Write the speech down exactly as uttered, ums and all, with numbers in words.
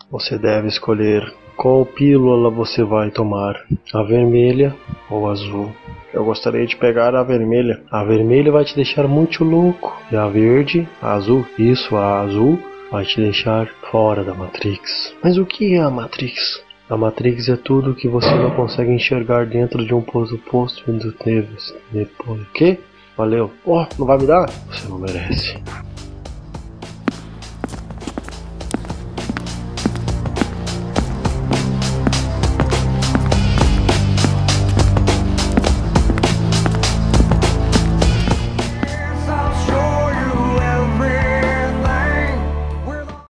Você deve escolher qual pílula você vai tomar, a vermelha ou a azul. Eu gostaria de pegar a vermelha. A vermelha vai te deixar muito louco. E a verde, a azul, isso, a azul, vai te deixar fora da Matrix. Mas o que é a Matrix? A Matrix é tudo que você não consegue enxergar dentro de um pressuposto do Neves. Depois, o quê? Valeu. Oh, não vai me dar? Você não merece.